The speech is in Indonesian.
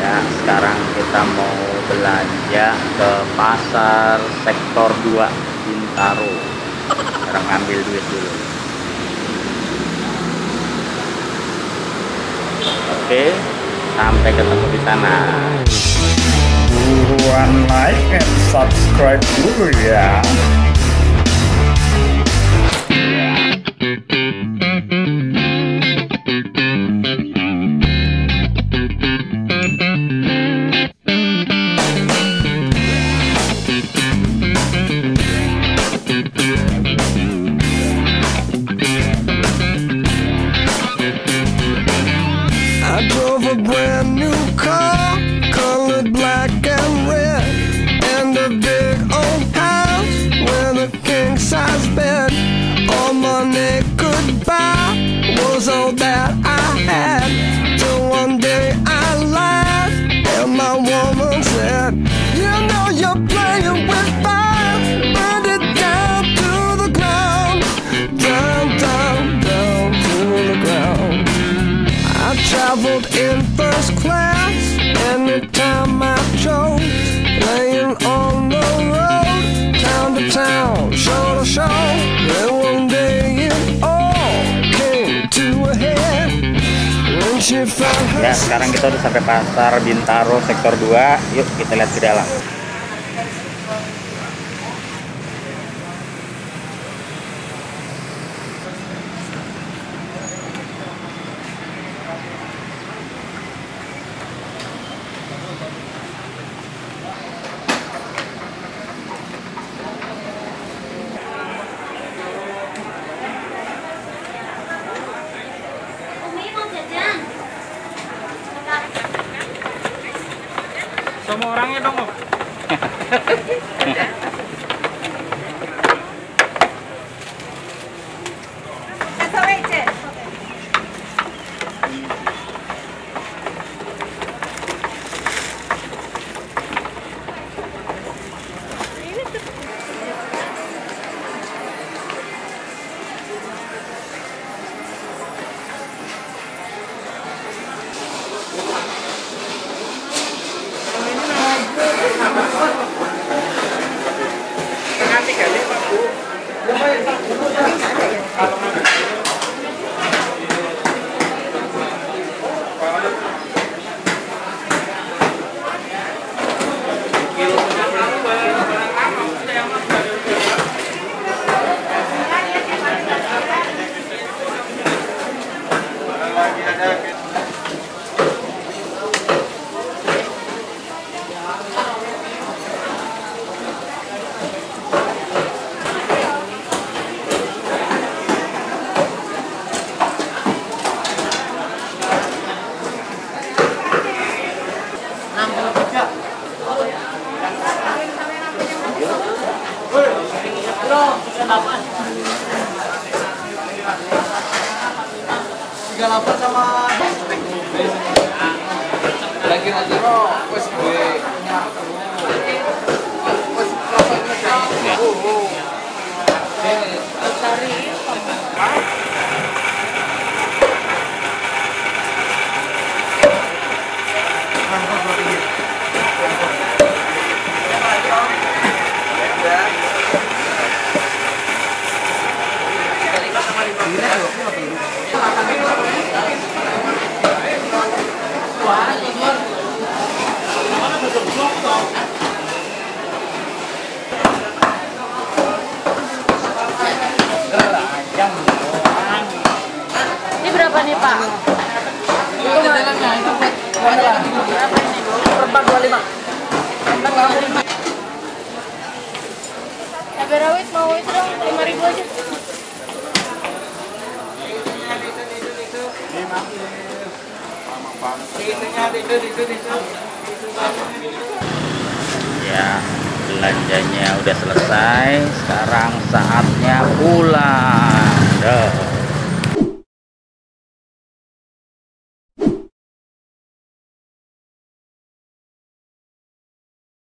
Ya, sekarang kita mau belanja ke pasar sektor 2 Bintaro. Sekarang ngambil duit dulu. Oke, sampai ketemu di sana. Buruan like and subscribe dulu ya. I drove a brand new car, colored black and red, and a big old house with a king-size bed. All money could buy was all that I had, till one day I laughed and my woman said, "You know you're playing with fire, burn it down to the ground, down, down, down to the ground." I traveled in first class anytime I chose, laying on the road, town to town, show to show. Then one day it all came to a head when she found her. Ya, sekarang kita udah sampai pasar Bintaro sektor 2. Yuk kita lihat ke dalam. Semua orangnya dong, Om. Ini berapa nih, Pak? Itu jalannya itu berapa ini? Per 25. Cabai rawit mau itu dong, 5.000 aja. Ya, belanjanya udah selesai. Sekarang saatnya pulang. Dah.